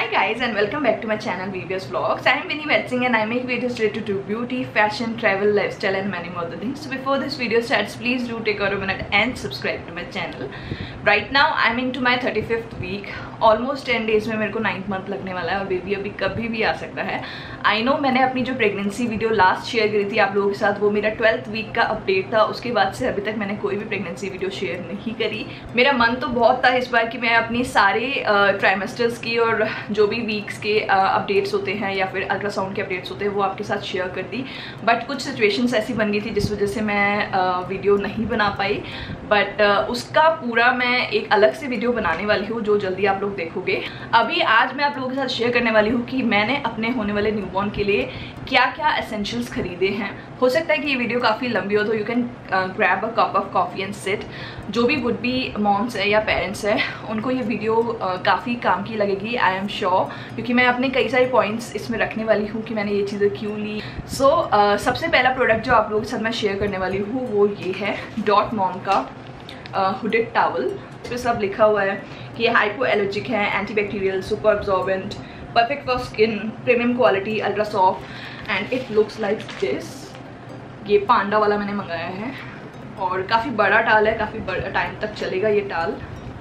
guys and welcome back to my channel VBS Vlogs. I am Vinny Vetsing and I make videos related to beauty, fashion, travel, lifestyle and many more other things. So before this video starts, please do take out a minute and subscribe to my channel. Right now I am into my 35th week. Almost 10 days में मेरे को 9th month लगने वाला है और baby अभी कभी भी आ सकता है. I know मैंने अपनी जो प्रेगनेंसी वीडियो लास्ट शेयर करी थी आप लोगों के साथ, वो मेरा 12th वीक का अपडेट था. उसके बाद से अभी तक मैंने कोई भी प्रेगनेंसी वीडियो शेयर नहीं करी. मेरा मन तो बहुत था इस बार कि मैं अपनी सारे ट्राइमेस्टर्स की और जो भी वीक्स के अपडेट्स होते हैं या फिर अल्ट्रासाउंड के अपडेट्स होते हैं वो आपके साथ शेयर कर दी. बट कुछ सिचुएशंस ऐसी बन गई थी जिस वजह से मैं वीडियो नहीं बना पाई. बट उसका पूरा मैं एक अलग से वीडियो बनाने वाली हूँ जो जल्दी आप लोग देखोगे. अभी आज मैं आप लोगों के साथ शेयर करने वाली हूँ कि मैंने अपने होने वाले न्यूबॉर्न के लिए क्या क्या एसेंशियल्स खरीदे हैं. हो सकता है कि ये वीडियो काफ़ी लंबी हो तो you can grab a cup of coffee and sit. जो भी वुड बी मॉम्स है या पेरेंट्स है उनको ये वीडियो काफ़ी काम की लगेगी, आई एम श्योर, क्योंकि मैं अपने कई सारे पॉइंट्स इसमें रखने वाली हूँ कि मैंने ये चीज़ें क्यों ली. सो सबसे पहला प्रोडक्ट जो आप लोगों के साथ मैं शेयर करने वाली हूँ वो ये है डॉट मॉम का हुडेड टॉवल. इस पर सब लिखा हुआ है कि ये हाइपो एलर्जिक है, antibacterial, super absorbent, perfect for skin, premium quality, ultra soft and it looks like this. ये पांडा वाला मैंने मंगाया है और काफ़ी बड़ा टाल है, काफ़ी बड़ा टाइम तक चलेगा ये टाल.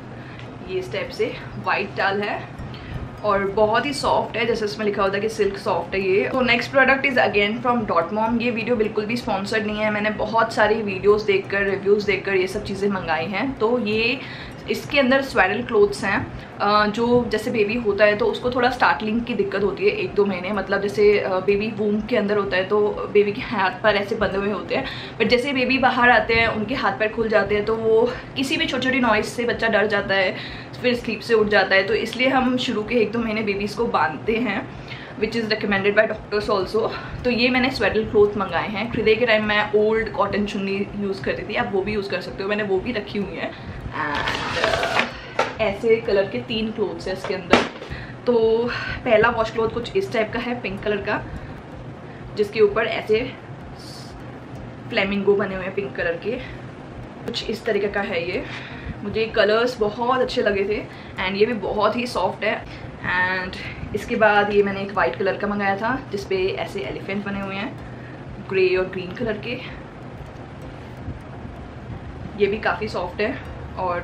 ये इस टाइप से वाइट टाल है और बहुत ही सॉफ्ट है, जैसे इसमें लिखा होता है कि सिल्क सॉफ्ट है ये. तो next product is again from Dot Mom. ये वीडियो बिल्कुल भी स्पॉन्सर्ड नहीं है, मैंने बहुत सारी वीडियोस देखकर, रिव्यूज़ देखकर ये सब चीज़ें मंगाई हैं. तो ये इसके अंदर स्वेडल क्लोथ्स हैं. जो जैसे बेबी होता है तो उसको थोड़ा स्टार्टलिंग की दिक्कत होती है 1-2 महीने, मतलब जैसे बेबी वूम के अंदर होता है तो बेबी के हाथ पैर ऐसे बंधे हुए होते हैं. बट जैसे बेबी बाहर आते हैं उनके हाथ पैर खुल जाते हैं तो वो किसी भी छोटी छोटी नॉइज़ से बच्चा डर जाता है, फिर स्लीप से उठ जाता है. तो इसलिए हम शुरू के 1-2 महीने बेबीज़ को बांधते हैं, which is recommended by doctors also. तो ये मैंने स्वेडल क्लोथ मंगाए हैं. खरीदे के टाइम मैं ओल्ड कॉटन चुन्नी यूज़ करती थी, आप वो भी यूज़ कर सकते हो, मैंने वो भी रखी हुई है. एंड ऐसे कलर के 3 क्लोथ्स हैं इसके अंदर. तो पहला वॉश क्लोथ कुछ इस टाइप का है, पिंक कलर का, जिसके ऊपर ऐसे फ्लेमिंगो बने हुए हैं पिंक कलर के. कुछ इस तरीके का है ये. मुझे कलर्स बहुत अच्छे लगे थे एंड ये भी बहुत ही सॉफ्ट है. एंड इसके बाद ये मैंने एक वाइट कलर का मंगाया था जिसपे ऐसे एलिफेंट बने हुए हैं, ग्रे और ग्रीन कलर के. ये भी काफ़ी सॉफ्ट है और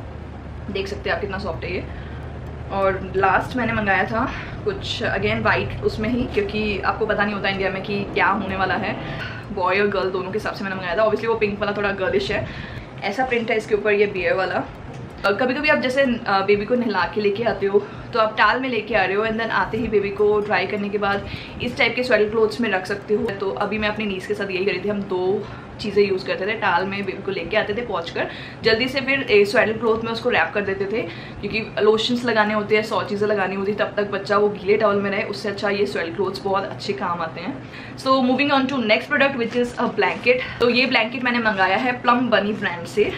देख सकते हैं आप कितना सॉफ्ट है ये. और लास्ट मैंने मंगाया था कुछ अगेन वाइट उसमें ही, क्योंकि आपको पता नहीं होता इंडिया में कि क्या होने वाला है, बॉय और गर्ल दोनों के हिसाब से मैंने मंगाया था. ऑब्वियसली वो पिंक वाला थोड़ा गर्लिश है. ऐसा प्रिंट है इसके ऊपर, ये बियर वाला. कभी कभी आप जैसे बेबी को नहला के लेके आते हो तो आप टाल में लेके आ रहे हो एंड देन आते ही बेबी को ड्राई करने के बाद इस टाइप के स्वेडल क्लोथ्स में रख सकते हो. तो अभी मैं अपनी नीस के साथ यही करी थी, हम 2 चीज़ें यूज़ करते थे. टाल में बेबी को लेके आते थे पहुँच कर, जल्दी से फिर स्वेडल क्लोथ में उसको रैप कर देते थे, क्योंकि लोशंस लगाने होते हैं, 100 चीज़ें लगानी होती है, तब तक बच्चा वो गीले टॉवल में रहे. उससे अच्छा ये स्वेडल क्लोथ्स बहुत अच्छे काम आते हैं. So moving on to next product which is a blanket. तो ये ब्लैंकेट मैंने मंगाया है प्लम बनी ब्रांड से,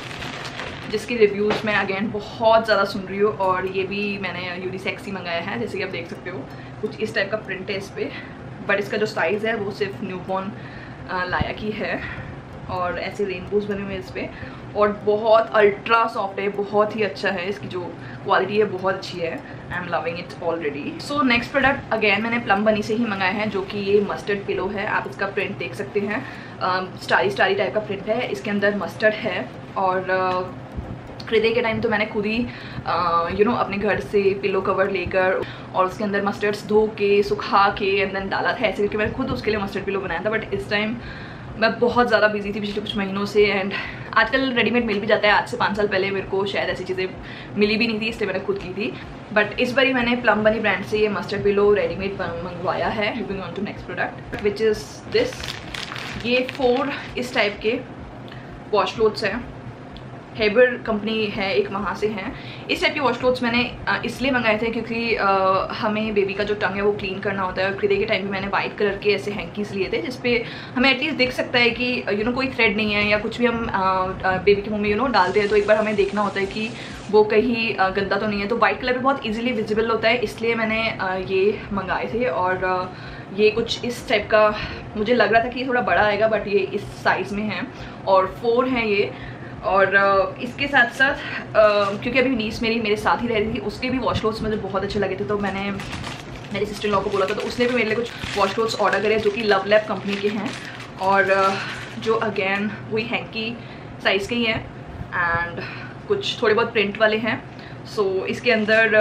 जिसकी रिव्यूज़ मैं अगेन बहुत ज़्यादा सुन रही हूँ. और ये भी मैंने यूनिसेक्सी मंगाया है, जैसे कि आप देख सकते हो. कुछ इस टाइप का प्रिंट है इस पर, बट इसका जो साइज़ है वो सिर्फ न्यूबॉर्न लाया की है. और ऐसे रेनबोज बने हुए हैं इस पर और बहुत अल्ट्रा सॉफ्ट है, बहुत ही अच्छा है. इसकी जो क्वालिटी है बहुत अच्छी है. I am loving it already. So next product again मैंने प्लम बनी से ही मंगाया है, जो कि ये मस्टर्ड पिलो है. आप इसका प्रिंट देख सकते हैं, स्टारी स्टारी टाइप का प्रिंट है. इसके अंदर मस्टर्ड है और खरीदे के टाइम तो मैंने खुद ही अपने घर से पिलो कवर लेकर और उसके अंदर मस्टर्ड्स धो के सुखा के एंड देन डाला था, ऐसे करके मैंने खुद उसके लिए मस्टर्ड पिलो बनाया था. बट इस टाइम मैं बहुत ज़्यादा बिजी थी पिछले कुछ महीनों से एंड आजकल रेडीमेड मिल भी जाता है. आज से 5 साल पहले मेरे को शायद ऐसी चीज़ें मिली भी नहीं थी, इसलिए मैंने खुद की थी. बट इस बारी मैंने प्लम बनी ब्रांड से ये मस्टर्ड पिलो रेडीमेड मंगवाया है. Moving on to next product which is this. ये 4 इस टाइप के वॉश क्लोथ्स हैं. हेबर कंपनी है एक, वहाँ से हैं. इस टाइप के वॉश क्लोथ्स मैंने इसलिए मंगाए थे क्योंकि हमें बेबी का जो टंग है वो क्लीन करना होता है. और खरीदे के टाइम पे मैंने वाइट कलर के ऐसे हैंकीज लिए थे जिसपे हमें एटलीस्ट दिख सकता है कि कोई थ्रेड नहीं है या कुछ भी हम बेबी के मुंह में डालते हैं तो एक बार हमें देखना होता है कि वो कहीं गंदा तो नहीं है. तो वाइट कलर पे बहुत ईजिली विजिबल होता है, इसलिए मैंने ये मंगाए थे. और ये कुछ इस टाइप का मुझे लग रहा था कि ये थोड़ा बड़ा आएगा, बट ये इस साइज़ में है और 4 हैं ये. और इसके साथ साथ क्योंकि अभी नीस मेरे साथ ही रह रही थी, उसके भी वॉश क्लोथ्स मुझे बहुत अच्छे लगे थे, तो मैंने मेरी सिस्टर इन लॉ को बोला था, तो उसने भी मेरे लिए कुछ वॉश क्लोथ्स ऑर्डर करे जो कि लव लैब कंपनी के हैं, और जो अगेन वही हैंकी साइज़ के ही हैं एंड कुछ थोड़े बहुत प्रिंट वाले हैं। सो इसके अंदर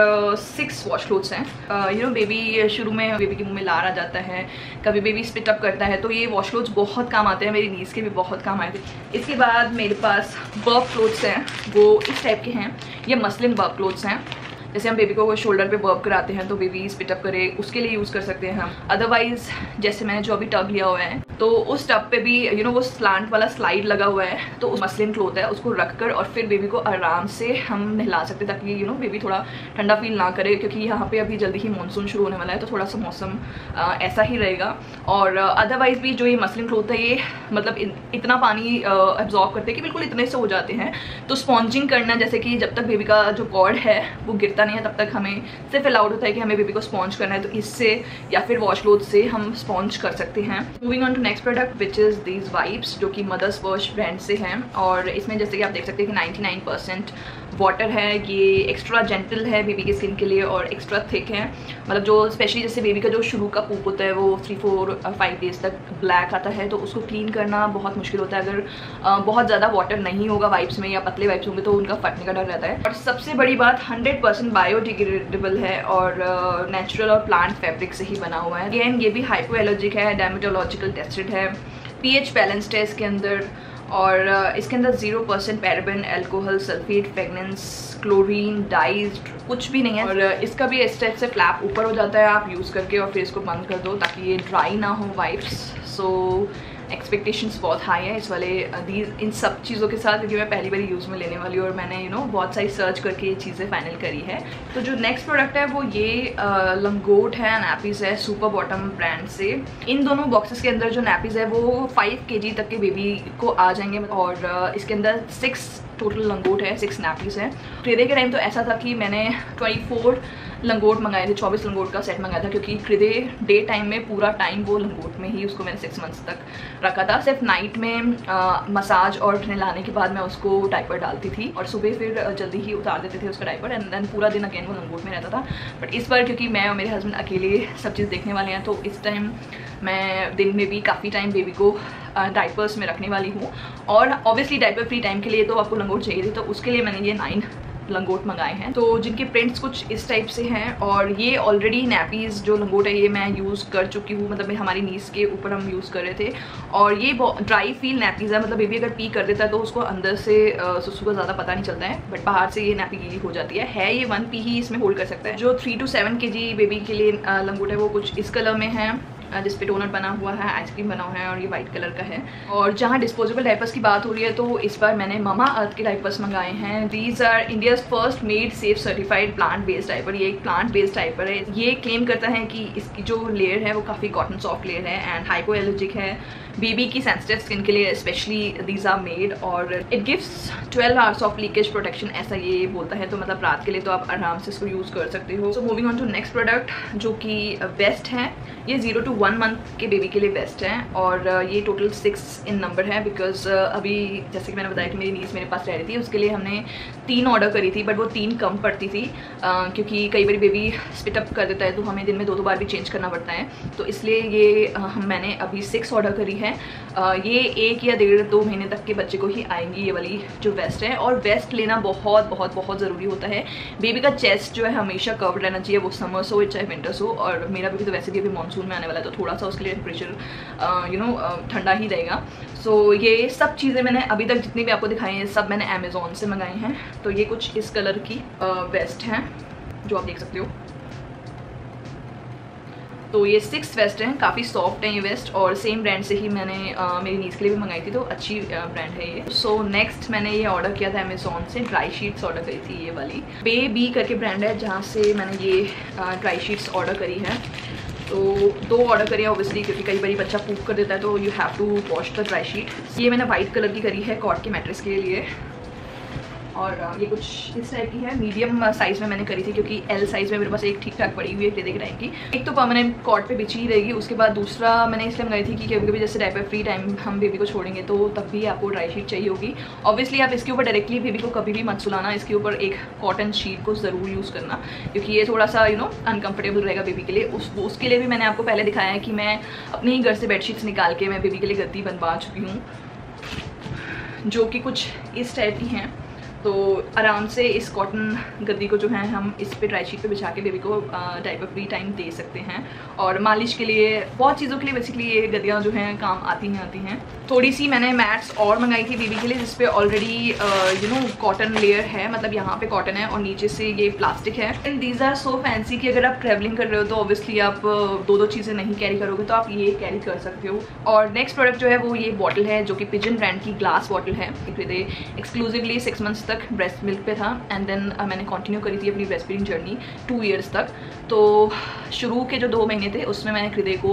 6 वॉश क्लोथ्स हैं। यू नो बेबी शुरू में बेबी के मुंह में लार आ जाता है, कभी बेबी स्पिट अप करता है, तो ये वॉश क्लोथ्स बहुत काम आते हैं, मेरी नीज़ के भी बहुत काम आए थे। इसके बाद मेरे पास बर्ब क्लोथ्स हैं, वो इस टाइप के हैं, ये मसलिन बर्ब क्लोथ्स हैं। जैसे हम बेबी को शोल्डर पे बर्ब कराते हैं तो बेबी स्पिट अप करे, उसके लिए यूज़ कर सकते हैं हम। अदरवाइज जैसे मैंने जो अभी टब लिया हुआ है, तो उस टब पे भी यू नो वो स्लांट वाला स्लाइड लगा हुआ है, तो उस मसलिन क्लोथ है, उसको रखकर और फिर बेबी को आराम से हम नहला सकते हैं, ताकि यू नो बेबी थोड़ा ठंडा फील ना करे, क्योंकि यहाँ पे अभी जल्दी ही मानसून शुरू होने वाला है, तो थोड़ा सा मौसम ऐसा ही रहेगा। और अदरवाइज भी जो ये मसलिन क्लोथ है, ये मतलब इतना पानी एब्जॉर्ब करते हैं कि बिल्कुल इतने से हो जाते हैं। तो स्पॉन्जिंग करना, जैसे कि जब तक बेबी का जो कॉर्ड है वो गिरता नहीं है, तब तक हमें सिर्फ अलाउड होता है कि हमें बेबी को स्पॉन्ज करना है, तो इससे या फिर वॉश क्लोथ से हम स्पॉन्ज कर सकते हैं। Moving on to next product which is these wipes, जो कि मदर्स वॉश ब्रांड से हैं, और इसमें जैसे कि आप देख सकते हैं कि 99% वाटर है, ये एक्स्ट्रा जेंटल है बेबी की स्किन के लिए और एक्स्ट्रा थिक है, मतलब जो स्पेशली जैसे बेबी का जो शुरू का पूप होता है वो 3, 4, 5 डेज तक ब्लैक आता है, तो उसको क्लीन करना बहुत मुश्किल होता है अगर बहुत ज़्यादा वाटर नहीं होगा वाइप्स में, या पतले वाइप्स होंगे तो उनका फटने का डर रहता है। और सबसे बड़ी बात 100% बायोडिग्रेडेबल है और नेचुरल और प्लांट फैब्रिक से ही बना हुआ है। अगेन ये भी हाइपोएलर्जिक है, डर्मेटोलॉजिकल टेस्टेड है, pH बैलेंस्ड है इसके अंदर, और इसके अंदर 0% paraben, alcohol, sulphate, fragrance, chlorine, dyes कुछ भी नहीं है। और इसका भी इस टाइप से फ्लैप ऊपर हो जाता है आप यूज़ करके, और फिर इसको बंद कर दो ताकि ये ड्राई ना हो वाइप्स। सो एक्सपेक्टेशंस बहुत हाई है इस वाले इन सब चीज़ों के साथ, क्योंकि मैं पहली बार यूज़ में लेने वाली हूँ और मैंने यू नो बहुत सारी सर्च करके ये चीज़ें फाइनल करी है। तो जो नेक्स्ट प्रोडक्ट है वो ये लंगोट है, नैपीज़ है, सुपर बॉटम ब्रांड से। इन दोनों बॉक्सेस के अंदर जो नैपीज़ है वो 5 kg तक के बेबी को आ जाएंगे, और इसके अंदर 6 टोटल लंगोट है, 6 नैपीज़ है। क्रिदे के टाइम तो ऐसा था कि मैंने 24 लंगोट मंगाए थे, 24 लंगोट का सेट मंगाया था, क्योंकि क्रिदे डे टाइम में पूरा टाइम वो लंगोट में ही उसको मैंने 6 मंथ्स तक रखा था। सिर्फ नाइट में मसाज और नहलाने के बाद मैं उसको डायपर डालती थी, और सुबह फिर जल्दी ही उतार देते थे उसका डायपर, एंड देन पूरा दिन अगेन वो लंगोट में रहता था। बट इस बार क्योंकि मैं और मेरे हस्बैंड अकेले सब चीज़ देखने वाले हैं, तो इस टाइम मैं दिन में भी काफ़ी टाइम बेबी को डायपर्स में रखने वाली हूँ, और ऑब्वियसली डायपर फ्री टाइम के लिए तो आपको लंगोट चाहिए थी, तो उसके लिए मैंने ये 9 लंगोट मंगाए हैं, तो जिनके प्रिंट्स कुछ इस टाइप से हैं। और ये ऑलरेडी नैपीज़ जो लंगोट है ये मैं यूज़ कर चुकी हूँ, मतलब हमारी नीज़ के ऊपर हम यूज़ कर रहे थे, और ये ड्राई फील नैपीज़ है, मतलब बेबी अगर पी कर देता है तो उसको अंदर से सुसु का ज़्यादा पता नहीं चलता है, बट बाहर से ये नैपी गीली हो जाती है। ये 1 pee ही इसमें होल्ड कर सकता है। जो 3 to 7 kg बेबी के लिए लंगोट है वो कुछ इस कलर में है, जिस पे टोनर बना हुआ है, आइसक्रीम बना हुआ है, और ये वाइट कलर का है। और जहाँ डिस्पोजेबल डायपर्स की बात हो रही है, तो इस बार मैंने ममा अर्थ के डायपर्स मंगाए हैं। These are India's first made safe certified plant based diaper. ये एक प्लांट बेस्ड डायपर है। ये क्लेम करता है कि इसकी जो लेयर है वो काफ़ी कॉटन सॉफ्ट लेयर है एंड हाइपोएलर्जिक है, बेबी की सेंसिटिव स्किन के लिए स्पेशली दीज आर मेड, और it gives 12 hours of leakage protection, ऐसा ये बोलता है, तो मतलब रात के लिए तो आप आराम से इसको यूज़ कर सकते हो। So moving on to next product, जो कि बेस्ट है, ये 0 to 1 month के बेबी के लिए बेस्ट है, और ये टोटल 6 इन नंबर है, बिकॉज अभी जैसे कि मैंने बताया कि मेरी नीज़ मेरे पास रह रही थी, उसके लिए हमने 3 ऑर्डर करी थी, बट वो 3 कम पड़ती थी, क्योंकि कई बार बेबी स्पिट अप कर देता है तो हमें दिन में 2 बार भी चेंज करना पड़ता है, तो इसलिए ये मैंने अभी 6 ऑर्डर करी है। ये 1 या 1.5-2 महीने तक के बच्चे को ही आएंगी ये वाली जो वेस्ट है, और वेस्ट लेना बहुत बहुत बहुत ज़रूरी होता है। बेबी का चेस्ट जो है हमेशा कवर्ड रहना चाहिए, वो समर्स हो चाहे विंटर्स हो, और मेरा बेबी तो वैसे भी अभी मानसून में आने वाला है, तो थोड़ा सा उसके लिए टेम्परेचर ठंडा ही रहेगा। सो ये सब चीज़ें मैंने अभी तक जितनी भी आपको दिखाई हैं सब मैंने अमेज़ॉन से मंगाई हैं। तो ये कुछ इस कलर की वेस्ट हैं जो आप देख सकते हो। तो ये 6 वेस्ट हैं, काफ़ी सॉफ्ट हैं ये वेस्ट, और सेम ब्रांड से ही मैंने मेरी नीज़ के लिए भी मंगाई थी, तो अच्छी ब्रांड है ये। सो नेक्स्ट मैंने ये ऑर्डर किया था अमेज़ॉन से, ड्राई शीट्स ऑर्डर करी थी ये वाली। बेबी करके ब्रांड है जहाँ से मैंने ये ड्राई शीट्स ऑर्डर करी है। तो 2 ऑर्डर करी है ऑब्वियसली, क्योंकि कई बार बच्चा पूप कर देता है तो you have to wash the dry sheet. ये मैंने वाइट कलर की करी है कॉट के मैट्रेस के लिए, और ये कुछ इस टाइप की है, मीडियम साइज़ में मैंने करी थी क्योंकि एल साइज़ में मेरे पास एक ठीक ठाक पड़ी हुई है क्रीदे के टाइम की। एक तो परमानेंट कॉट पे बिछी ही रहेगी, उसके बाद दूसरा मैंने इसलिए मंगाई थी कि कभी कभी जैसे डायपर फ्री टाइम हम बेबी को छोड़ेंगे तो तब भी आपको ड्राई शीट चाहिए होगी। ऑब्वियसली आप इसके ऊपर डायरेक्टली बेबी को कभी भी मत सुलाना, इसके ऊपर एक कॉटन शीट को ज़रूर यूज़ करना क्योंकि ये थोड़ा सा अनकम्फर्टेबल रहेगा बेबी के लिए। उसके लिए भी मैंने आपको पहले दिखाया है कि मैं अपने ही घर से बेडशीट्स निकाल के मैं बेबी के लिए गद्दी बनवा चुकी हूँ जो कि कुछ इस टाइप की हैं। तो आराम से इस कॉटन गद्दी को जो है हम इस पे ड्राई शीट पे बिछा के बेबी को डायपर फ्री टाइम दे सकते हैं। और मालिश के लिए बहुत चीज़ों के लिए बेसिकली ये गद्दियाँ जो हैं काम आती हैं। थोड़ी सी मैंने मैट्स और मंगाई थी बेबी के लिए जिसपे ऑलरेडी कॉटन लेयर है, मतलब यहाँ पे कॉटन है और नीचे से ये प्लास्टिक है। And these are so fancy कि अगर आप ट्रैवलिंग कर रहे हो तो ऑब्वियसली आप दो चीज़ें नहीं कैरी करोगे, तो आप ये कैरी कर सकते हो। और नेक्स्ट प्रोडक्ट जो है वो ये बॉटल है जो कि पिजन ब्रांड की ग्लास बॉटल है। एक्सक्लूसिवली 6 मंथ्स तक ब्रेस्ट मिल्क पे था एंड देन मैंने कंटिन्यू करी थी अपनी ब्रेस्ट फीडिंग जर्नी 2 ईयर्स तक। तो शुरू के जो 2 महीने थे उसमें मैंने क्रीदे को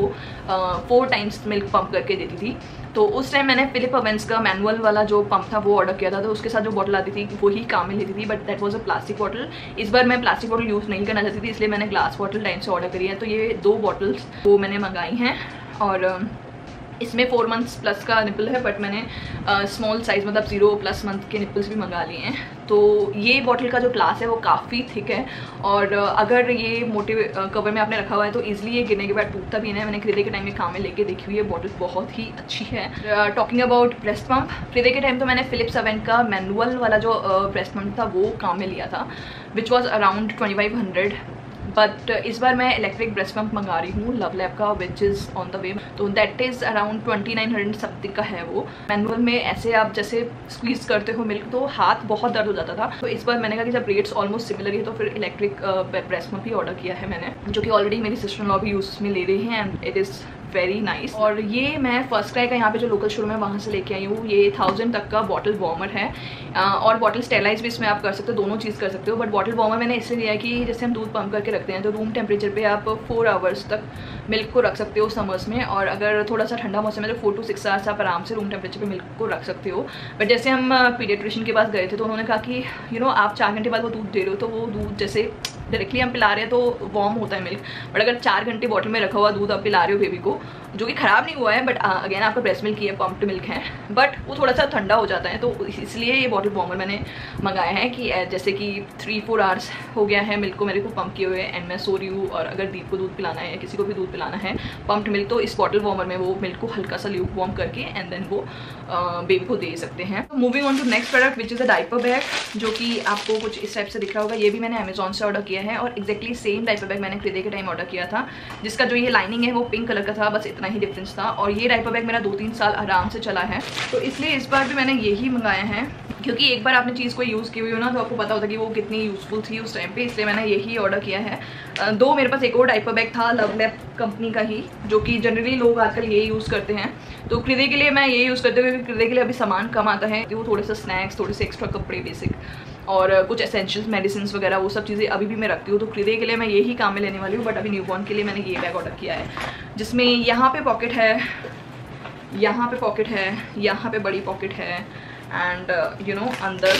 4 टाइम्स मिल्क पंप करके देती थी। तो उस टाइम मैंने फिलिप ओवेंस का मैनुअल वाला जो पंप था वो ऑर्डर किया था, तो उसके साथ जो बॉटल आती थी वही काम में लेती थी, but that was a plastic bottle. इस बार मैं प्लास्टिक बॉटल यूज़ नहीं करना चाहती थी, इसलिए मैंने ग्लास बॉटल टाइम से ऑर्डर करी है। तो ये 2 बॉटल्स वो मैंने मंगाई हैं और इसमें 4 मंथ्स प्लस का निपल है, बट मैंने स्मॉल साइज़ मतलब 0+ मंथ के निपल्स भी मंगा लिए हैं। तो ये बॉटल का जो ग्लास है वो काफ़ी थिक है और अगर ये मोटे कवर में आपने रखा हुआ है तो ईजिली ये गिरने के बाद टूटता भी नहीं है। मैंने क्रीदे के टाइम में काम में लेके देखी हुई है, बॉटल बहुत ही अच्छी है। टॉकिंग अबाउट ब्रेस्ट पंप, क्रीदे के टाइम तो मैंने फिलिप्स ओवेन का मैनुअल वाला जो ब्रेस्ट पंप था वो काम में लिया था, विच वॉज अराउंड 2500, बट इस बार मैं इलेक्ट्रिक ब्रेस्ट पंप मंगा रही हूँ लव लैब का, which is on the way. तो दैट इज़ अराउंड 2900 समथिंग का है वो। मैनुअल में ऐसे आप जैसे स्क्वीज करते हो मिल्क तो हाथ बहुत दर्द हो जाता था, तो इस बार मैंने कहा कि जब रेट्स ऑलमोस्ट सिमिलर है तो फिर इलेक्ट्रिक ब्रेस्ट पंप ही ऑर्डर किया है मैंने, जो कि ऑलरेडी मेरी सिस्टर इन लॉ भी यूज़ में ले रही हैं and it is very nice. और ये मैं फर्स्ट क्राई का यहाँ पे जो लोकल शोरूम है वहाँ से लेके आई हूँ। ये 1000 तक का बॉटल वार्मर है और बॉटल स्टेलाइज भी इसमें आप कर सकते हो, दोनों चीज़ कर सकते हो। बट बॉटल वार्मर मैंने इसलिए लिया है कि जैसे हम दूध पंप करके रखते हैं तो रूम टेम्परेचर पे आप 4 आवर्स तक मिल्क को रख सकते हो समर्स में, और अगर थोड़ा सा ठंडा मौसम है तो 4 to 6 आवर्स आप आराम से रूम टेम्परेचर पे मिल्क को रख सकते हो। बट जैसे हम पीडियाट्रिशियन के पास गए थे तो उन्होंने कहा कि आप 4 घंटे बाद वो दूध दे रहे हो तो वो दूध जैसे डायरेक्टली हम पिला रहे हैं तो वार्म होता है मिल्क, बट अगर 4 घंटे बॉटल में रखा हुआ दूध आप पिला रहे हो बेबी को, जो कि ख़राब नहीं हुआ है बट अगेन आपका ब्रेस्ट मिल्क ही है, पम्प्ड मिल्क है, बट वो थोड़ा सा ठंडा हो जाता है। तो इसलिए ये बॉटल वार्मर मैंने मंगाया है कि जैसे कि 3-4 आवर्स हो गया है मिल्क को मेरे को पंप किए हुए एंड मैं सो रही हूँ, और अगर दीप को दूध पिलाना है या किसी को भी दूध पिलाना है पम्प्ड मिल्क तो इस बॉटल वार्मर में वो मिल्क को हल्का सा ल्यूक वार्म करके एंड देन वो बेबी को दे सकते हैं। Moving on to next product which is a diaper bag, जो कि आपको कुछ इस टाइप से दिख रहा होगा। ये भी मैंने अमेजॉन से ऑर्डर किया है और एक्जैक्टली सेम डायपर बैग मैंने क्रीदे के टाइम ऑर्डर किया था, जिसका जो ये लाइनिंग है वो पिंक कलर का था, बस इतना ही डिफरेंस था। और ये डायपर बैग मेरा 2-3 साल आराम से चला है, तो इसलिए इस बार भी मैंने यही मंगाया है, क्योंकि एक बार आपने चीज़ को यूज़ की हुई हो ना तो आपको पता होता है कि वो कितनी यूज़फुल थी उस टाइम पे, इसलिए मैंने यही ऑर्डर किया है। दो मेरे पास एक और डायपर बैग था लव लैब कंपनी का ही, जो कि जनरली लोग आजकल ये यूज़ करते हैं, तो क्रीदे के लिए मैं ये यूज़ करती हूँ क्योंकि क्रीदे के लिए अभी सामान कम आता है, तो वो थोड़े से स्नैक्स, थोड़े से एक्स्ट्रा कपड़े बेसिक और कुछ एसेंशियल्स मेडिसिन वगैरह वो सब चीज़ें अभी भी मैं रखती हूँ। तो क्रीदे के लिए मैं यही काम में लेने वाली हूँ, बट अभी न्यूबॉर्न के लिए मैंने ये बैग ऑर्डर किया है, जिसमें यहाँ पे पॉकेट है, यहाँ पे पॉकेट है, यहाँ पे बड़ी पॉकेट है एंड अंदर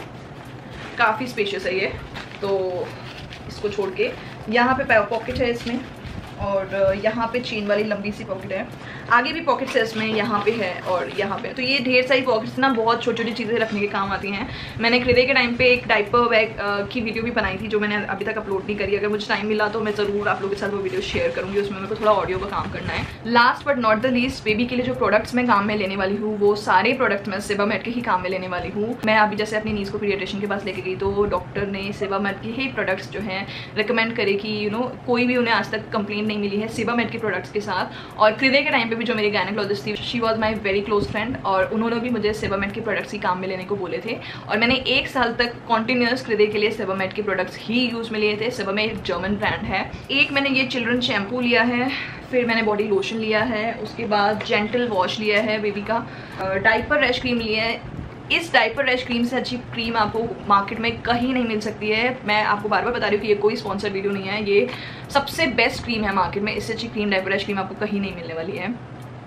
काफ़ी स्पेशियस है ये। तो इसको छोड़ के यहाँ पे पॉकेट है इसमें, और यहाँ पे चेन वाली लंबी सी पॉकेट है, आगे भी पॉकेट्स है इसमें, यहाँ पे है और यहाँ पे। तो ये ढेर सारी पॉकेट्स ना बहुत छोटी छोटी चीज़ें रखने के काम आती हैं। मैंने क्रीदे के टाइम पे एक डायपर बैग की वीडियो भी बनाई थी जो मैंने अभी तक अपलोड नहीं करी, अगर मुझे टाइम मिला तो मैं ज़रूर आप लोगों के साथ वो वीडियो शेयर करूँगी, उसमें मेरे को थोड़ा ऑडियो का काम करना है। Last but not the least, baby के लिए जो प्रोडक्ट्स मैं काम में लेने वाली हूँ वो सारे प्रोडक्ट्स मैं सेबामेड के ही काम में लेने वाली हूँ। मैं अभी जैसे अपनी नीज़ को पीडियाट्रिशियन के पास लेके गई तो डॉक्टर ने सेबामेड के ही प्रोडक्ट्स जो हैं रिकमेंड करे कि कोई भी उन्हें आज तक कंप्लेंट नहीं मिली है सेबामेड के प्रोडक्ट्स के साथ। और क्रीदे के टाइम पे भी जो मेरी गायनेकोलॉजिस्ट थी, she was my very close friend, और उन्होंने भी मुझे सेबामेड के प्रोडक्ट्स ही काम में लेने को बोले थे, और मैंने 1 साल तक कॉन्टिन्यूस क्रीदे के लिए सेबामेड के प्रोडक्ट्स ही यूज़ में लिए थे। सेबामेड जर्मन ब्रांड है। एक मैंने ये चिल्ड्रन शैम्पू लिया है, फिर मैंने बॉडी लोशन लिया है, उसके बाद जेंटल वॉश लिया है बेबी का, डायपर रैश क्रीम लिया है। इस डायपर रैश क्रीम से अच्छी क्रीम आपको मार्केट में कहीं नहीं मिल सकती है। मैं आपको बार बार बता रही हूँ कि ये कोई स्पॉन्सर वीडियो नहीं है, ये सबसे बेस्ट क्रीम है मार्केट में, इससे अच्छी क्रीम डायपर रैश क्रीम आपको कहीं नहीं मिलने वाली है।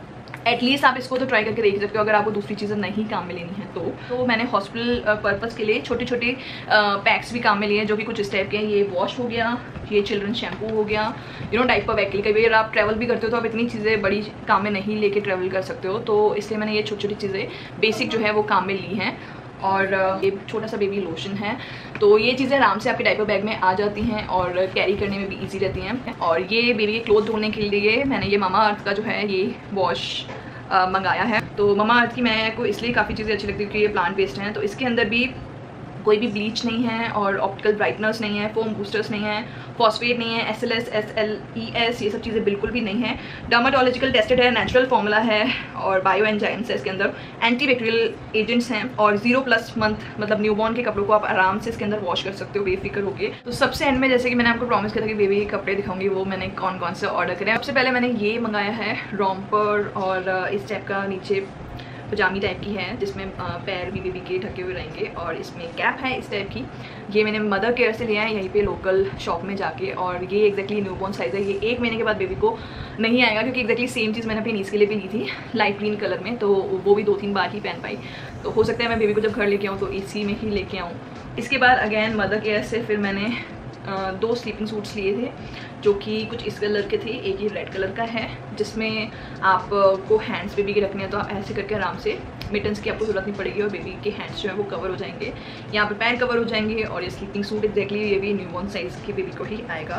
एटलीस्ट आप इसको तो ट्राई करके देख सकते हो अगर आपको दूसरी चीज़ें नहीं काम में लेनी है तो मैंने हॉस्पिटल पर्पज़ के लिए छोटे छोटे पैक्स भी काम में लिए हैं, जो कि कुछ इस टाइप के हैं। ये वॉश हो गया, ये चिल्ड्रन शैम्पू हो गया, डाइपर बैग के लिए। कभी अगर आप ट्रैवल भी करते हो तो आप इतनी चीज़ें बड़ी काम में नहीं लेके ट्रैवल कर सकते हो, तो इसलिए मैंने ये छोटी छोटी चीज़ें बेसिक जो है वो काम में ली हैं। और ये छोटा सा बेबी लोशन है, तो ये चीज़ें आराम से आपके डाइपर बैग में आ जाती हैं और कैरी करने में भी इजी रहती हैं। और ये बेबी के क्लोथ धोने के लिए मैंने ये मामा अर्थ का जो है ये वॉश मंगाया है। तो मामा अर्थ की मैं को इसलिए काफ़ी चीज़ें अच्छी लगती है क्योंकि ये प्लांट बेस्ड हैं, तो इसके अंदर भी कोई भी ब्लीच नहीं है और ऑप्टिकल ब्राइटनर्स नहीं है, फोम बूस्टर्स नहीं है, फॉस्फेट नहीं है, SLS SLES ये सब चीज़ें बिल्कुल भी नहीं है। डर्माटोलॉजिकल टेस्टेड है, नेचुरल फॉर्मूला है और बायो एंजाइम्स है इसके अंदर, एंटी बैक्टीरियल एजेंट्स हैं और 0+ मंथ मतलब न्यूबॉर्न के कपड़ों को आप आराम से इसके अंदर वॉश कर सकते हो बेफिक्र होके। तो सबसे एंड में जैसे कि मैंने आपको प्रॉमिस किया था कि बेबी के कपड़े दिखाऊंगी, वो मैंने कौन कौन से ऑर्डर करे। सबसे पहले मैंने ये मंगाया है रॉम्पर और इस टाइप का नीचे पजामी टाइप की है जिसमें पैर भी बेबी के ढके हुए रहेंगे और इसमें कैप है इस टाइप की। ये मैंने मदर केयर से लिया है यहीं पे लोकल शॉप में जाके, और ये एग्जैक्टली न्यूबॉर्न साइज़ है। ये 1 महीने के बाद बेबी को नहीं आएगा क्योंकि एग्जैक्टली सेम चीज़ मैंने अपनी नीस के लिए भी ली थी लाइट ग्रीन कलर में, तो वो भी 2-3 बार ही पहन पाई। तो हो सकता है मैं बेबी को जब घर लेके आऊँ तो इसी में ही लेके आऊँ। इसके बाद अगेन मदर केयर से फिर मैंने 2 स्लीपिंग सूट्स लिए थे जो कि कुछ इस कलर के थे, एक ही रेड कलर का है जिसमें आपको हैंड्स बेबी के रखने हैं तो आप ऐसे करके आराम से, मिटन्स की आपको ज़रूरत नहीं पड़ेगी और बेबी के हैंड्स जो है वो कवर हो जाएंगे, यहाँ पे पैर कवर हो जाएंगे। और ये स्लीपिंग सूट एग्जैक्टली ये भी न्यूबॉर्न साइज़ के बेबी को ही आएगा।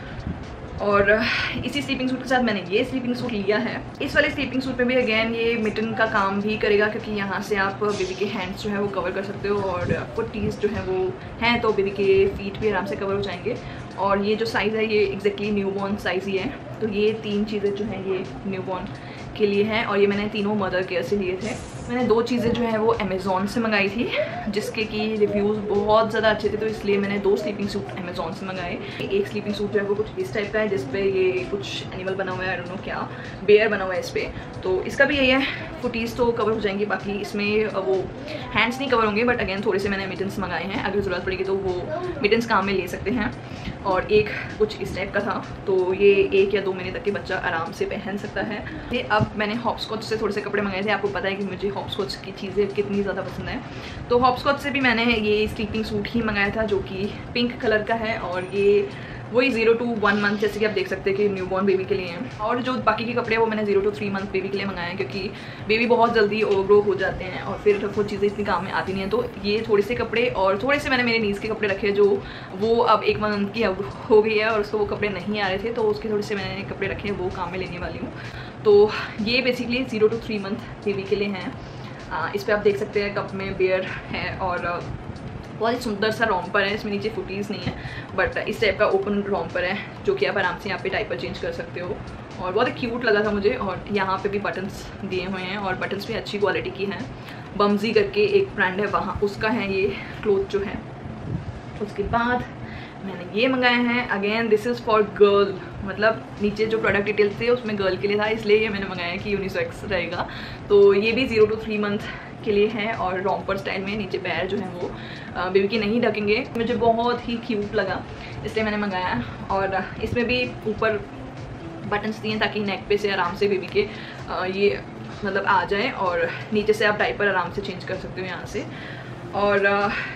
और इसी स्लीपिंग सूट के साथ मैंने ये स्लीपिंग सूट लिया है। इस वाले स्लीपिंग सूट में भी अगेन ये मिटन का काम भी करेगा क्योंकि यहाँ से आप बेबी के हैंड्स जो है वो कवर कर सकते हो और फुटीज़ जो है वो हैं तो बेबी के फीट भी आराम से कवर हो जाएंगे। और ये जो साइज़ है ये एग्जैक्टली न्यूबॉर्न साइज़ ही है, तो ये 3 चीज़ें जो हैं ये न्यूबॉर्न के लिए हैं और ये मैंने तीनों मदर केयर से लिए थे। मैंने 2 चीज़ें जो है वो अमेज़ॉन से मंगाई थी जिसके कि रिव्यूज़ बहुत ज़्यादा अच्छे थे, तो इसलिए मैंने 2 स्लीपिंग सूट अमेज़ॉन से मंगाए। एक स्लीपिंग सूट जो है वो कुछ इस टाइप का है जिसपे ये कुछ एनिमल बना हुआ है, आई डोंट नो क्या, बेयर बना हुआ है इस पर, तो इसका भी यही है, फुटीज़ तो कवर हो जाएंगी, बाकी इसमें वो हैंड्स नहीं कवर होंगे। बट अगेन थोड़े से मैंने मिटन्स मंगाए हैं, अगर ज़रूरत पड़ेगी तो वो मिटन्स काम में ले सकते हैं। और एक कुछ इस टाइप का था, तो ये 1 या 2 महीने तक के बच्चा आराम से पहन सकता है। ये अब मैंने हॉपस्कॉच से थोड़े से कपड़े मंगाए थे, आपको पता है कि मुझे हॉपस्कॉच की चीज़ें कितनी ज़्यादा पसंद है, तो हॉपस्कॉच से भी मैंने ये स्लीपिंग सूट ही मंगाया था जो कि पिंक कलर का है और ये वही 0 to 1 मंथ जैसे कि आप देख सकते हैं कि न्यूबॉर्न बेबी के लिए हैं। और जो बाकी के कपड़े वो मैंने 0 to 3 मंथ बेबी के लिए मंगाए हैं क्योंकि बेबी बहुत जल्दी ओवरग्रो हो जाते हैं और फिर वो चीज़ें इतनी काम में आती नहीं हैं, तो ये थोड़े से कपड़े और थोड़े से मैंने मेरे नीज के कपड़े रखे जो वो अब 1 मंथ की अब हो गई है और उसको वो कपड़े नहीं आ रहे थे, तो उसके थोड़े से मैंने कपड़े रखे हैं वो काम में लेने वाली हूँ। तो ये बेसिकली 0 to 3 मंथ बेबी के लिए हैं। इस पर आप देख सकते हैं कप में बेयर है और बहुत ही सुंदर सा रॉम्पर है, इसमें नीचे फुटीज़ नहीं है बट इस टाइप का ओपन रॉम्पर है जो कि आप आराम से यहाँ पे डाइपर चेंज कर सकते हो और बहुत ही क्यूट लगा था मुझे। और यहाँ पे भी बटन्स दिए हुए हैं और बटन्स भी अच्छी क्वालिटी की हैं। बम्जी करके एक ब्रांड है वहाँ, उसका है ये क्लोथ जो है। उसके बाद मैंने ये मंगाए हैं, again this is for girl, मतलब नीचे जो प्रोडक्ट डिटेल्स थे उसमें गर्ल के लिए था, इसलिए ये मैंने मंगाया कि यूनिसेक्स रहेगा। तो ये भी 0 to 3 मंथ के लिए है और रॉम्पर स्टाइल में, नीचे पैर जो है वो बेबी के नहीं ढकेंगे। मुझे बहुत ही क्यूट लगा इसलिए मैंने मंगाया। और इसमें भी ऊपर बटन्स दिए ताकि नेक पे से आराम से बेबी के ये मतलब आ जाए और नीचे से आप डाइपर आराम से चेंज कर सकते हो यहाँ से। और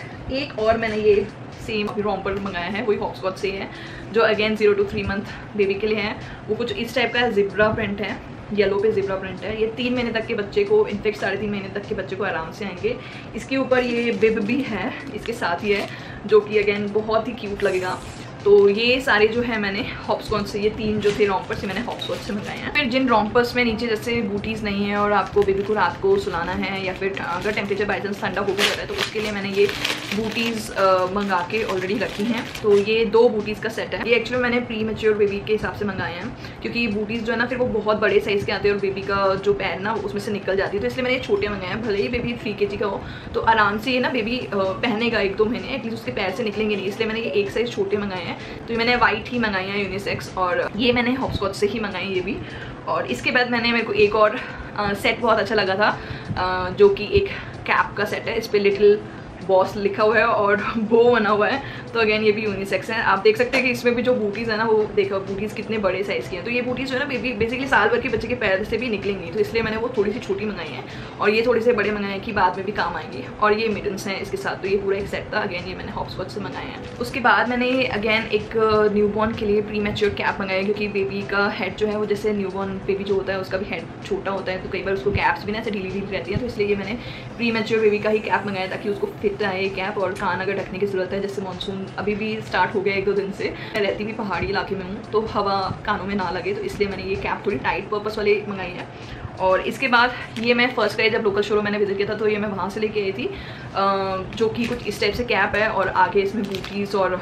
एक और मैंने ये सेम रॉम्पर मंगाया है, वही हॉपस्कॉच से है जो अगेन 0 to 3 मंथ बेबी के लिए है। वो कुछ इस टाइप का ज़िब्रा प्रिंट है, येलो पे ज़िब्रा प्रिंट है। ये 3 महीने तक के बच्चे को, इनफेक्ट 3.5 महीने तक के बच्चे को आराम से आएंगे। इसके ऊपर ये बिब भी है इसके साथ ही है जो कि अगेन बहुत ही क्यूट लगेगा। तो ये सारे जो है मैंने हॉपस्कॉच से, ये 3 जो थे रॉम्पर से मैंने हॉपस्कॉच से मंगाए हैं। फिर जिन रॉम्पर्स में नीचे जैसे बूटीज़ नहीं है और आपको बेबी को रात को सुलाना है या फिर अगर टेम्परेचर बाई चांस ठंडा हो गया है तो उसके लिए मैंने ये बूटीज़ मंगा के ऑलरेडी रखी हैं। तो ये 2 बूटीज़ का सेट है। ये एक्चुअली मैंने प्री मैच्योर बेबी के हिसाब से मंगाए हैं क्योंकि बूटीज़ जो है ना फिर वो बहुत बड़े साइज़ के आते हैं और बेबी का जो पैर ना उसमें से निकल जाती है, तो इसलिए मैंने ये छोटे मंगाए हैं। भले ही बेबी 3 kg का हो तो आराम से ये ना बेबी पहनेगा 1-2 महीने, एटलीस्ट उसके पैर से निकलेंगे नहीं, इसलिए मैंने ये 1 साइज़ छोटे मंगाए हैं। तो मैंने वाइट ही मंगाई है यूनिसेक्स, और ये मैंने हॉपस्कॉच से ही मंगाई ये भी। और इसके बाद मेरे को एक और सेट बहुत अच्छा लगा था जो कि एक कैप का सेट है, इस पर लिटिल बॉस लिखा हुआ है और बो बना हुआ है, तो अगेन ये भी यूनिसेक्स है। आप देख सकते हैं कि इसमें भी जो बूटीज़ है ना, वो देखो बूटीज़ कितने बड़े साइज़ की हैं। तो ये बूटीज़ जो है ना बेसिकली साल भर के बच्चे के पैर से भी निकलेंगी, तो इसलिए मैंने वो थोड़ी सी छोटी मंगाई है और ये थोड़े से बड़े मंगाए हैं कि बाद में भी काम आएंगे। और ये मिटन्स हैं इसके साथ, तो ये पूरा एक सेट था। अगेन ये मैंने हॉपस्कॉच से मंगाए हैं। उसके बाद मैंने अगेन एक न्यूबॉर्न के लिए प्री मैच्योर कैप मंगाया, क्योंकि बेबी का हेड जो है वो जैसे न्यूबॉर्न बेबी जो होता है उसका भी हेड छोटा होता है, तो कई बार उसको कैप्स भी ना ऐसे ढीली ढीली रहती है। तो इसलिए ये मैंने प्री मैच्योर बेबी का ही कैप मंगाया ताकि उसको फिट आए कैप। और कान अगर ढकने की ज़रूरत है, जैसे मानसून अभी भी स्टार्ट हो गया 1-2 दिन से, मैं रहती भी पहाड़ी इलाके में हूँ, तो हवा कानों में ना लगे, तो इसलिए मैंने ये कैप थोड़ी टाइट पर्पस वाली मंगाई है। और इसके बाद ये मैं फर्स्ट टाइम जब लोकल शोरूम मैंने विजिट किया था, तो ये मैं वहाँ से लेके आई थी, जो कि कुछ इस टाइप से कैप है और आगे इसमें बूटीज़ और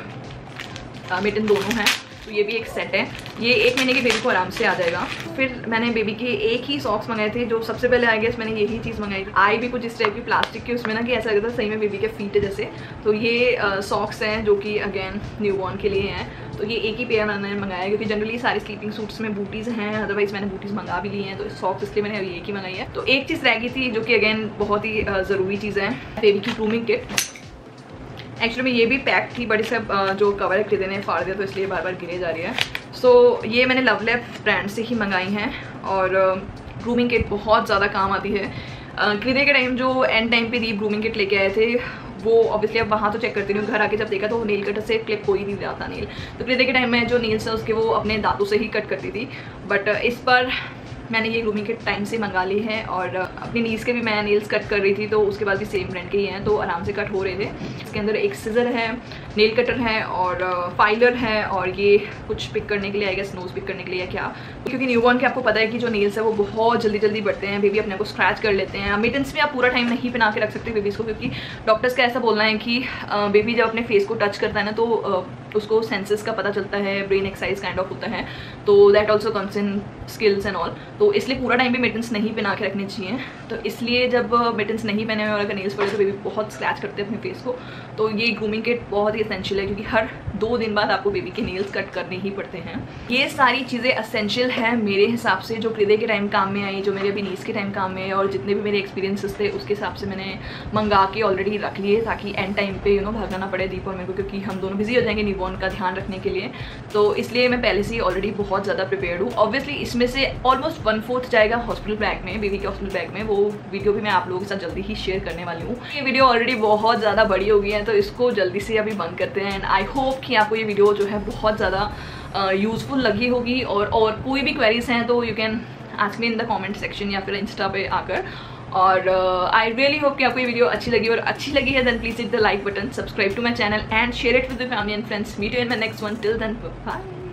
मिटन दोनों हैं। तो ये भी एक सेट है, ये 1 महीने के बेबी को आराम से आ जाएगा। फिर मैंने बेबी के एक ही सॉक्स मंगाए थे, जो सबसे पहले आई गेस मैंने यही चीज़ मंगाई थी। आई भी कुछ इस टाइप की प्लास्टिक की, उसमें ना कि ऐसा लगता था सही में बेबी के फीट जैसे। तो ये सॉक्स हैं जो कि अगेन न्यूबॉर्न के लिए हैं। तो ये एक ही पेयर मैंने मंगाया, क्योंकि जनरली सारी स्लीपिंग सूट्स में बूटीज़ हैं, अदरवाइज मैंने बूटीज़ मंगा भी ली हैं। तो सॉक्स इसलिए मैंने अभी एक ही मंगाई है। तो एक चीज़ रह गई थी जो कि अगेन बहुत ही ज़रूरी चीज़ है, बेबी की ग्रूमिंग किट। एक्चुअली में ये भी पैक थी, बड़ी सब जो कवर खरीदे ने फाड़ दिया, तो इसलिए बार बार गिरे जा रही है। सो ये मैंने लवलैप ब्रांड से ही मंगाई हैं और ग्रूमिंग किट बहुत ज़्यादा काम आती है। खरीदे के टाइम जो एंड टाइम पे दीप ग्रूमिंग किट लेके आए थे, वो ऑब्वियसली अब वहाँ तो चेक करती नहीं हूँ, घर आके जब देखा तो नेल कटर से क्लिप हो ही नहीं जाता नेल। तो खरीदे के टाइम में जो नेल्स है उसके वो अपने दांतों से ही कट करती थी, बट इस पर मैंने ये ग्रूमिंग किट टाइम से मंगा ली है। और अपनी नीज के भी मैं नेल्स कट कर रही थी, तो उसके बाद भी सेम ब्रांड के ही हैं, तो आराम से कट हो रहे थे। इसके अंदर एक सिजर है, नेल कटर है और फाइलर है, और ये कुछ पिक करने के लिए आएगा, स्नोज पिक करने के लिए या क्या, क्योंकि न्यूबॉर्न के आपको पता है कि जो नेल्स है वो बहुत जल्दी जल्दी बढ़ते हैं, बेबी अपने को स्क्रैच कर लेते हैं। मिटन्स में आप पूरा टाइम नहीं पहना के रख सकते बेबीज़ को, क्योंकि डॉक्टर्स का ऐसा बोलना है कि बेबी जब अपने फेस को टच करता है ना, तो उसको सेंसेस का पता चलता है, ब्रेन एक्सरसाइज काइंड ऑफ होता है, तो that also concern skills and all. तो इसलिए पूरा टाइम भी मिटन्स नहीं पहना के रखने चाहिए। तो इसलिए जब मिटन्स नहीं पहने हुए और अगर नेल्स पड़े तो बेबी बहुत स्क्रैच करते हैं अपने फेस को। तो ये ग्रूमिंग किट बहुत ही एसेंशियल है, क्योंकि हर 2 दिन बाद आपको बेबी के नेल्स कट करने ही पड़ते हैं। ये सारी चीज़ें एसेंशियल है मेरे हिसाब से, जो खरीदे के टाइम काम में आई, जो मेरे अभी नीज के टाइम काम में है, और जितने भी मेरे एक्सपीरियंसेस थे उसके हिसाब से मैंने मंगा के ऑलरेडी रख लिए, ताकि एंड टाइम पे भागना ना पड़े दीप और मेरे को, क्योंकि हम दोनों बिजी हो जाएंगे न्यूबॉर्न का ध्यान रखने के लिए। तो इसलिए मैं पहले से ही ऑलरेडी बहुत ज़्यादा प्रिपेयर्ड हूँ। ऑब्वियसली इसमें से ऑलमोस्ट 1/4 जाएगा हॉस्पिटल बैग में, बेबी के हॉस्पिटल बैग में। वो वीडियो भी मैं आप लोगों के साथ जल्दी ही शेयर करने वाली हूँ। ये वीडियो ऑलरेडी बहुत ज़्यादा बड़ी हो गई है, तो इसको जल्दी से अभी बंद करते हैं। एंड आई होप कि आपको ये वीडियो जो है बहुत ज़्यादा यूजफुल लगी होगी, और कोई भी क्वेरीज हैं तो you can ask me in the comment section या फिर इंस्टा पे आकर। और आई रियली होप कि आपको ये वीडियो अच्छी लगी, और अच्छी लगी है then please hit the like button, subscribe to my channel and share it with the family and friends. Meet you in my next one, till then bye.